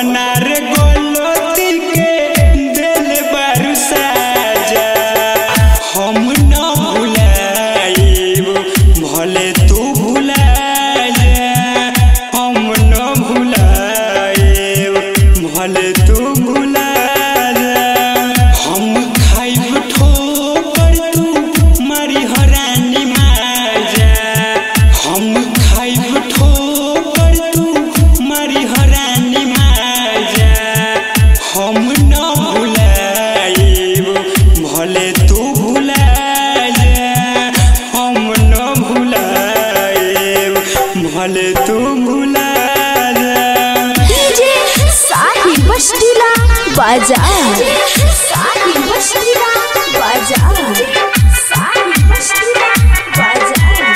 कवना रे गलती के दिल बारू साजा हम न भुलाइब भले तू भुला जा हम न भुलाइब भले तू भुला जा हम खाइब ठोकर तू मारी हरानी माजा हम खाइब ठोकर तू मारी हरानी माजा हम न भुलाइब भले तू भुला जा हम न भुलाइब भले तू भुला जा। डीजे साहिल बस्तीला बाजार साहिल बस्तीला बाजार साहिल बस्तीला बाजार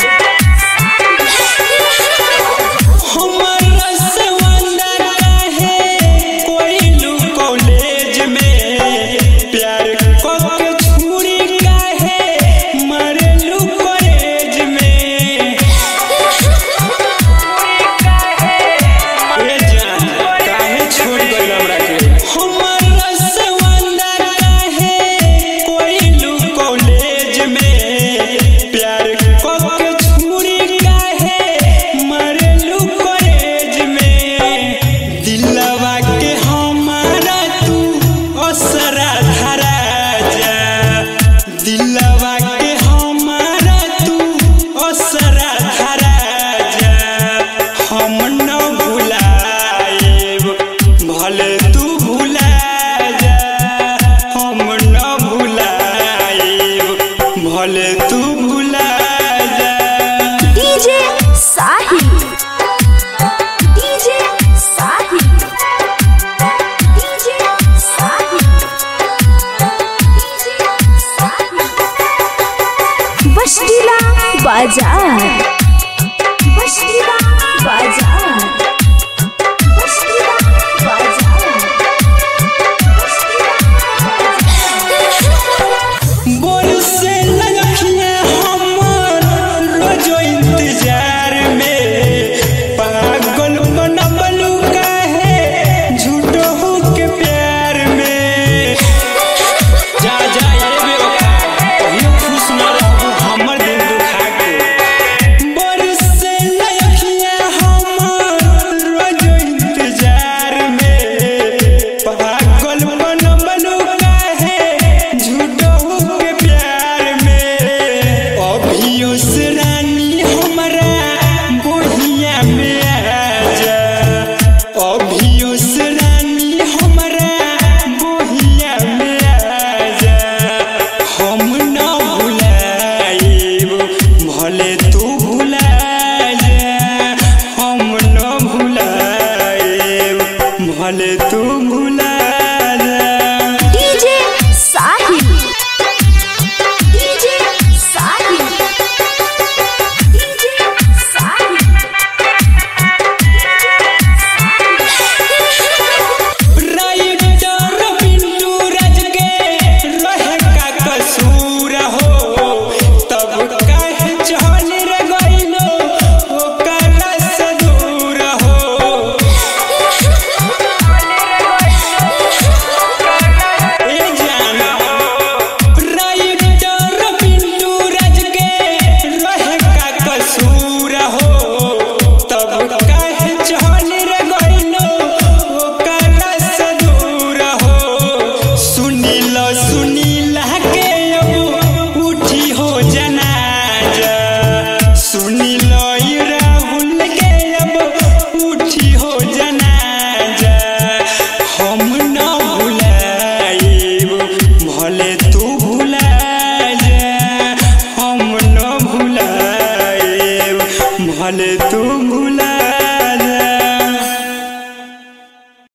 हमारा सवंदर है कोई लू कॉलेज में प्यार को के छुरी का है मरे लू कॉलेज में ए जान काहे छोड़ गइल हमरा के हमारा सवंदर है कोई लू कॉलेज में प्यार को के छुरी का है मरे लू कॉलेज में दिलवा के हमारा तू असरा धरा जा दिलवा के हमारा तू असरा धरा जा हम न भुलाइब भले तू भुला जा हम न भुलाइब भले तू भुला जा। DJ Sahil DJ Sahil DJ Sahil DJ Sahil बस्तीला बाजार